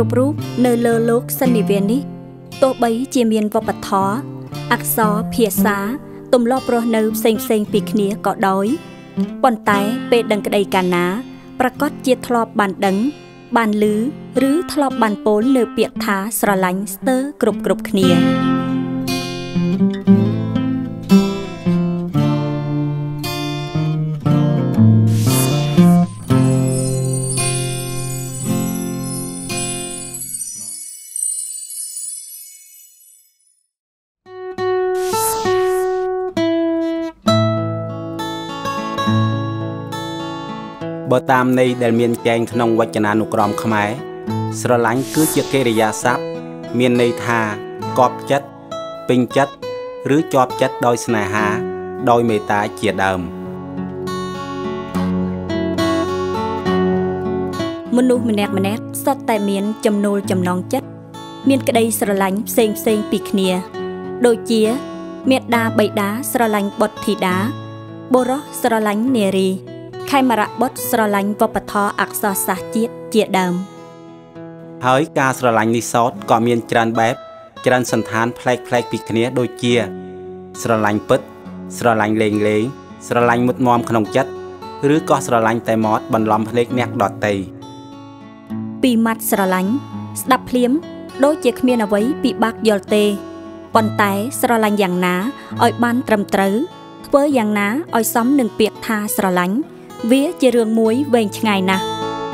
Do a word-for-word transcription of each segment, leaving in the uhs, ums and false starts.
គ្រប់រូបនៅលើលោកសន្និវិននេះទោះបីជាមានវប្បធម៌អក្សរភាសាទម្លាប់រស់នៅផ្សេងផ្សេងពីគ្នាក៏ដោយប៉ុន្តែពេលដឹងក្តីកាលណាប្រកាសជាធ្លាប់បានដឹងបានឮឬធ្លាប់បានពោលនៅពាក្យថាស្រឡាញ់ស្ទើរគ្រប់គ្រប់គ្នាបើតាមន័យដែលមានចែងក្នុងវចនានុក្រមខ្មែរស្រឡាញ់គឺជាកិរិយាសព្ទមានន័យថាកប់ចិត្តពេញចិត្តឬជាប់ចិត្តដោយស្នេហាដោយមេត្តាជាដើមមនុស្សម្នាក់ម្នាក់សុទ្ធតែមានចំណូលចំណងចិត្តមានក្តីស្រឡាញ់ផ្សេងផ្សេងពីគ្នាដូចជាមេត្តាបិតាស្រឡាញ់បុត្រធីតាបុរសស្រឡាញ់នារីខេមរៈបុត្រស្រឡាញ់វប្បធម៌អក្សរសាស្ត្រជាតិជាដើមហើយការស្រឡាញ់នេះសោតក៏មានច្រើនបែបច្រើនសន្តានប្លែកប្លែកពីគ្នាដូចជាស្រឡាញ់ពិតស្រឡាញ់លេងលេងស្រឡាញ់មុតមមក្នុងចិត្តឬក៏ស្រឡាញ់តែមាត់បន្លំភ្នែកអ្នកដទៃពីម៉ាត់ស្រឡាញ់ស្ដាប់ភ្លាមដូចជាគ្មានអ្វីពិបាកយល់ទេប៉ុន្តែស្រឡាញ់យ៉ាងណាឲ្យបានត្រឹមត្រូវធ្វើយ៉ាងណាឲ្យសមនឹងពាក្យថាស្រឡាញ់វាជារឿងមួយវែងឆ្ងាយណាស់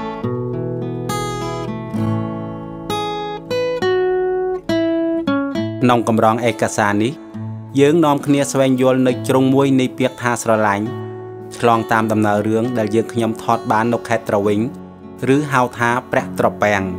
ក្នុងកម្រងឯកសារនេះយើងនាំគ្នាស្វែងយល់នៅជ្រុងមួយនៃពាក្យថាស្រឡាញ់ឆ្លងតាមដំណើររឿងដែលយើងខ្ញុំថតបាននៅខេត្តត្រវិញឬហៅថាព្រះត្រពាំង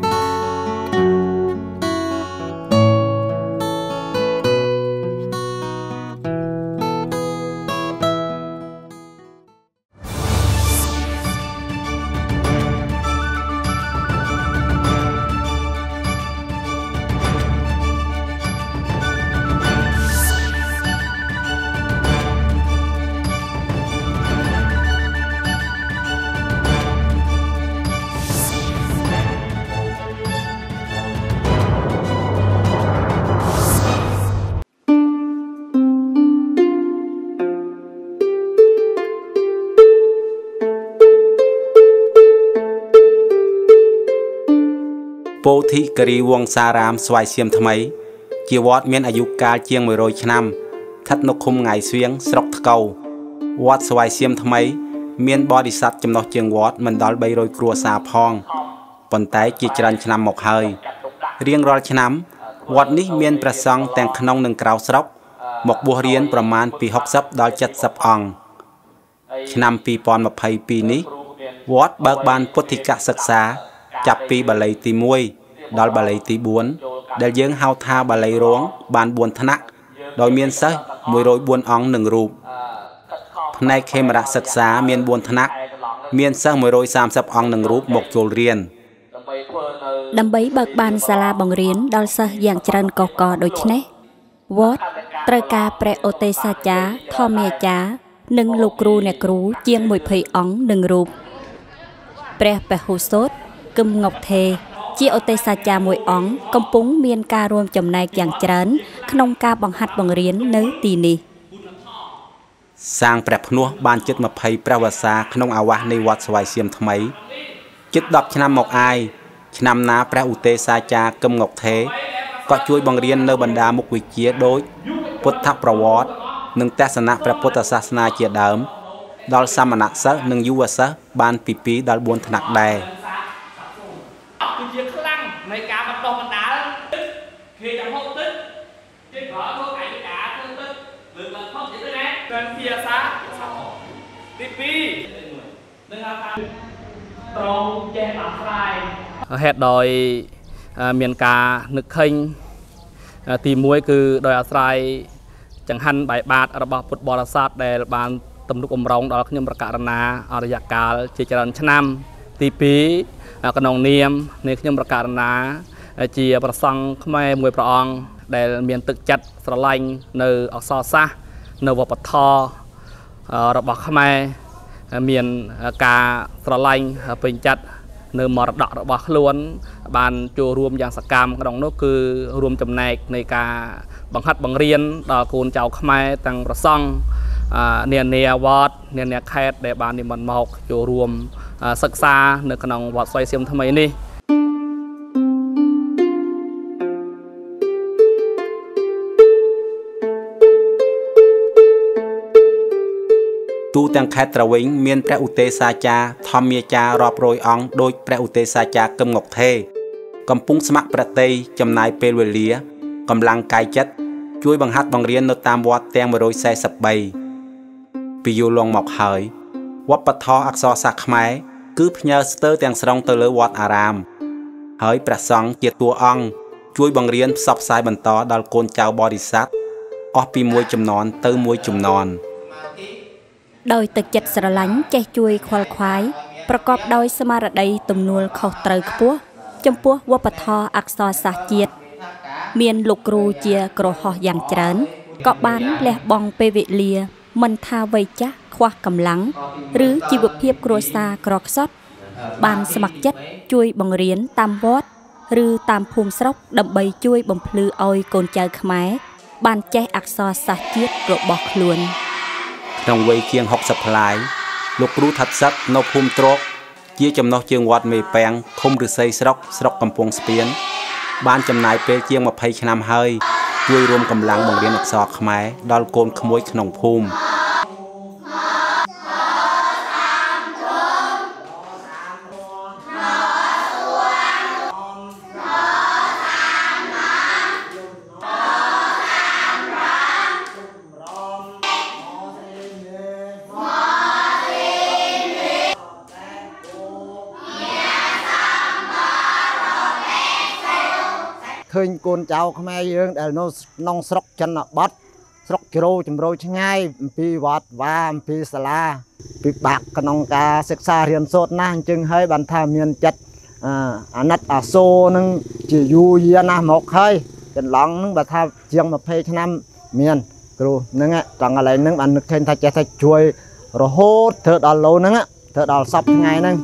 ពោធិគិរីវង្សារាមស្វាយសៀមថ្មីជាវត្តមានអាយុកាលជាងមួយរយឆ្នាំស្ថិតនៅឃុំងាយស្វៀងស្រុកថ្កូវវត្តស្វាយសៀមថ្មីមានបរិស័ទចំណុះជើងវត្តមិនដល់បីរយគ្រួសារផងប៉ុន្តែជាច្រើនឆ្នាំមកហើយរៀងរាល់ឆ្នាំវត្តនេះមានព្រះសង្ឃទាំងក្នុងនិងក្រៅស្រុកមកបួសរៀនប្រមាណពីហុកសិបដល់เจ็ดสิบអង្គឆ្នាំពីរពាន់ម្ភៃពីរនេះវត្តបើកបានពុទ្ធិកសិក្សាចាប់ពីបាលីទីមួយដល់បាលីទីបួនដែលយើងហៅថាបាលីរងបានបួនថ្នាក់ដោយមានសិស្សមួយរយបួនអង្គនឹងរូបផ្នែកខេមរៈសិក្សាមានបួនថ្នាក់មានសិស្សមួយរយសាមសិបអង្គនឹងរូបមកចូលរៀនដើម្បីបើកបានសាលាបង្រៀនដល់សិស្សយ៉ាងច្រើនកុះកដូចនេះវត្តត្រូវការព្រះឧទេសាចារ្យធម្មអាចារ្យនិងលោកគ្រូអ្នកគ្រូជាងមួយភ័យអង្គនឹងរូបព្រះពហុសូតគឹមងប់ទេជាឧទេសាចារ្យមួយអង្គកំពុងមានការរួមចំណែកយ៉ាងច្រើនក្នុងការបង្ហាត់បង្រៀននៅទីនេះសាងព្រះភ្នោះបានជិតម្ភៃព្រះវស្សាក្នុងអាវាសនៃវត្តស្វាយសៀមថ្មីជិតដប់ឆ្នាំមកអាយឆ្នាំណាព្រះឧទេសាចារ្យគឹមងប់ទេក៏ជួយបង្រៀននៅបណ្ដាមុខវិជ្ជាដូចពុទ្ធប្រវត្តិនិងទស្សនៈព្រះពុទ្ធសាសនាជាដើមដល់សាមណសិស្សនិងយុវសិស្សបានពីពីរដល់បួនថ្នាក់ដែរគឺជាខ្លាំងនៃការបណ្ដុះបណ្ដាលគេចាំហូបទឹកគេក៏ធ្វើកាយវិការធ្វើទឹកលើកឡើងផងទៀតណាការភាសាទីពីរនឹងហៅថាត្រង់ចេះដោះស្រាយហេតុដោយមានការនឹកឃើញទីមួយគឺដោយអាស្រ័យចង្ហាន់បាយបាតរបស់ពុទ្ធបរិស័ទដែលបានទំនុកបំរុងដល់ខ្ញុំប្រកាសណាអរិយកាលជាច្រើនឆ្នាំទីពីរក្នុងនាមនៃខ្ញុំប្រកាសណាជាប្រសង់ខ្មែរមួយព្រះអង្គដែលមានទឹកចិត្តស្រឡាញ់នៅអក្សរសាស្ត្រនៅវប្បធម៌របស់ខ្មែរមានការស្រឡាញ់ពេញចិត្តនៅមរតករបស់ខ្លួនបានចូលរួមយ៉ាងសកម្មក្នុងនោះគឺរួមចំណែកនៃការបង្ហាត់បង្រៀនដល់កូនចៅខ្មែរទាំងប្រសង់នានាវត្តនានាខេត្តដែលបាននិមន្តមកចូលរួមសិក្សានៅក្នុងវត្តស្វាយសៀមថ្មីនេះទូទាំងខេត្តត្រវិញមានព្រះឧទេសាចារ្យធម្មាចារ្យរាប់រយអង្គដោយព្រះឧទេសាចារ្យកឹមងុកថេកំពុងស្ម័គ្រប្រតិយចំណាយពេលវេលាកម្លាំងកាយចិត្តជួយបង្ហាត់បង្រៀននៅតាមវត្តទាំងមួយរយ四十បីពីយូរលងមកហើយវប្បធម៌អក្សរសាស្ត្រខ្មែរគឺផ្ញើស្ទើរទាំងស្រុងទៅលើវត្តអារាមហើយព្រះសង្ឃជាតួអង្គជួយបង្រៀនផ្សព្វផ្សាយបន្តដល់កូនចៅបរិស័ទអស់ពីមួយជំនាន់ទៅមួយជំនាន់ដោយទឹកចិត្តស្រឡាញ់ចេះជួយខ្វល់ខ្វាយប្រកបដោយស្មារតីទំនួលខុសត្រូវខ្ពស់ចំពោះវប្បធម៌អក្សរសាស្ត្រជាតិមានលោកគ្រូជាក្រហោះយ៉ាងច្រើនក៏បានលះបង់ពេលវេលាមិនថាវ័យចាស់ខ្វះកម្លាំងឬជីវភាពគ្រួសារក្រខ្សត់បានស្ម័គ្រចិត្តជួយបង្រៀនតាមវត្តឬតាមភូមិស្រុកដើម្បីជួយបំភ្លឺឲ្យកូនចៅខ្មែរបានចេះអក្សរសាស្ត្រជាតិរបស់ខ្លួនក្នុងវ័យជាងហុកសិបផ្លាយលោកគ្រូថាត់សិតនៅភូមិត្រកជាចំណុះជើងវត្តមេពាំងឃុំឫស្សីស្រុកស្រុកកំពង់ស្ពានបានចំណាយពេលជាងម្ភៃឆ្នាំហើយជួយរួមកម្លាំងបង្រៀនអក្សរខ្មែរដល់កូនក្មួយក្នុងភូមិឃើញកូនចៅខ្មែរយើងដែលនៅក្នុងស្រុកចិនបតស្រុកជ្រោជំរោឆ្ងាយអំពីវត្តវាអំពីសាលាពិបាកក្នុងការសិក្សារៀនសូត្រណាស់អញ្ចឹងហើយបានថាមានចិត្តអាណិតអាសូរនឹងជាយូរយារណាស់មកហើយកន្លងនឹងបើថាជាងម្ភៃឆ្នាំមានគ្រូហ្នឹងត្រង់កន្លែងហ្នឹងបាននឹកឃើញថាចេះតែជួយរហូតធ្វើដល់ឡូវហ្នឹងធ្វើដល់សពថ្ងៃហ្នឹង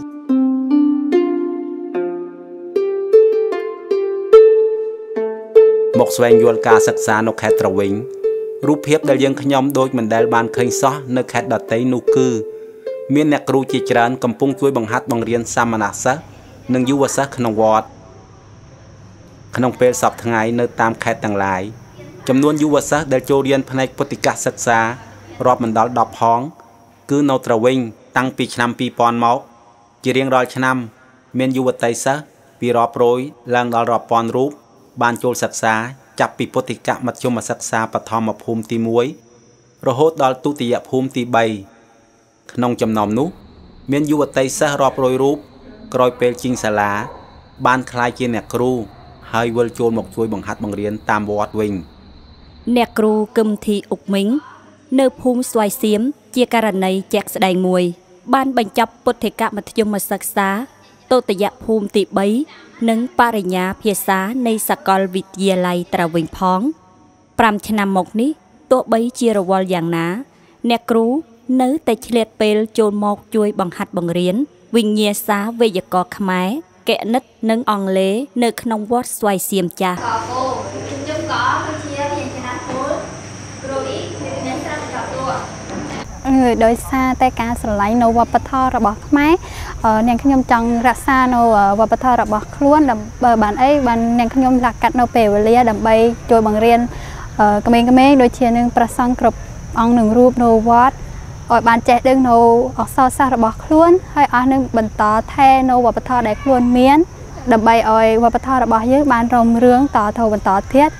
មកស្វែងយល់ការសិក្សានៅខេត្តត្រវិញរូបភាពដែលយើងខ្ញុំដូចមិនដែលបានឃើញសោះនៅខេត្តដទៃនោះគឺមានអ្នកគ្រូជាច្រើនកំពុងជួយបង្ហាត់បង្រៀនសាមណសិស្សនិងយុវសិស្សក្នុងវត្តក្នុងពេលសប្តាហ៍ថ្ងៃនៅតាមខេត្តទាំងឡាយចំនួនយុវសិស្សដែលចូលរៀនផ្នែកពុទ្ធិកសិក្សារាប់មិនដល់ដប់ផងគឺនៅត្រវិញតាំងពីឆ្នាំពីរពាន់មកជារៀងរាល់ឆ្នាំមានយុវតីសិស្សពីរាប់រយឡើងដល់រាប់ពាន់រូបបានចូលសិក្សាចាប់ពីពុទ្ធិកមធ្យមសិក្សាបឋមភូមិទីមួយរហូតដល់ទុតិយភូមិទីបីក្នុងចំណោមនោះមានយុវតីសិស្សរាប់រយរូបក្រោយពេលជីងសាលាបានក្លាយជាអ្នកគ្រូហើយវិលចូលមកជួយបង្ហាត់បង្រៀនតាមវត្តវិញអ្នកគ្រូគឹមធីអុកមីងនៅភូមិស្វាយសៀមជាករណីជាក់ស្ដែងមួយបានបញ្ចប់ពុទ្ធិកមធ្យមសិក្សាទុតិយភូមិទីបីនិងបរិញ្ញាភាសានៃសាកលវិទ្យាល័យត្រវិញផងប្រាំឆ្នាំមកនេះទោះបីជារវល់យ៉ាងណាអ្នកគ្រូនៅតែឆ្លៀតពេលចូលមកជួយបង្ហាត់បង្រៀនវិញ្ញាសាវេយ្យាករណ៍ខ្មែរគណិតនិងអង់គ្លេសនៅក្នុងវត្តស្វាយសៀមចាស់ខ្ញុំក៏គឺជាវិញ្ញាសាគោលគ្រូអ៊ីវិញ្ញាសាចតួដោយសារតែការស្រឡាញ់នៅវប្បធម៌របស់ខ្មែរនាងខ្ញុំចង់រក្សានៅវប្បធម៌របស់ខ្លួនដើម្បីបានអីបាននាងខ្ញុំលាក់កាត់នៅពេលវេលាដើម្បីជួយបង្រៀនក្មេងៗដូចជានឹងប្រសង់គ្រប់អង្គនឹងរូបនៅវត្តឲ្យបានចេះដឹងនៅអក្សរសាស្ត្ររបស់ខ្លួនហើយអស់នឹងបន្តថែនៅវប្បធម៌ដែលខ្លួនមានដើម្បីឲ្យវប្បធម៌របស់យើងបានរុងរឿងតទៅបន្តទៀត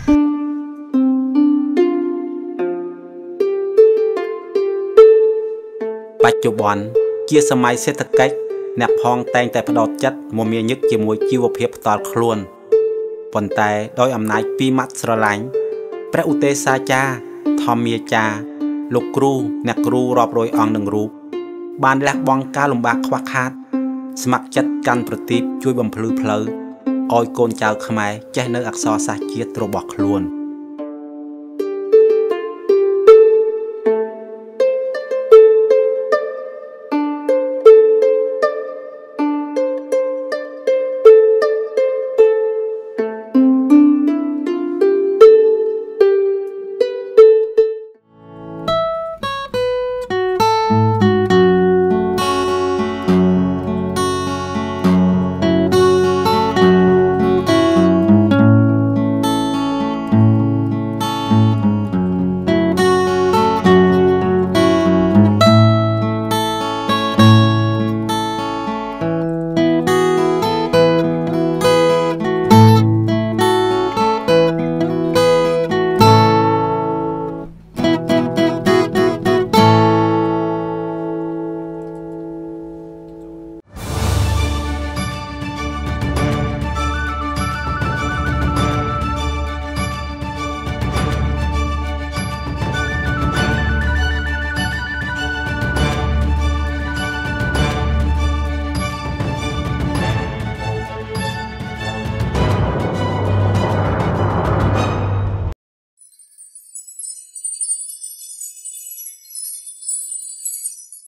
បច្ចុប្បន្នជាសម័យសេដ្ឋកិច្ចអ្នកផងតែងតែផ្ដោតចិត្តមមាញឹកជាមួយជីវភាពផ្ទាល់ខ្លួនប៉ុន្តែដោយអំណាចពីមាត់ស្រឡាញ់ព្រះឧទេសាចារ្យធម្មាចារ្យលោកគ្រូអ្នកគ្រូរាប់រយអង្គនឹងរូបបានលះបង់ការលំបាកខ្វះខាតស្ម័គ្រចិត្តកាន់ប្រទីបជួយបំភ្លឺផ្លូវឲ្យកូនចៅខ្មែរចេះនៅអក្សរសាស្ត្រជាតិរបស់ខ្លួន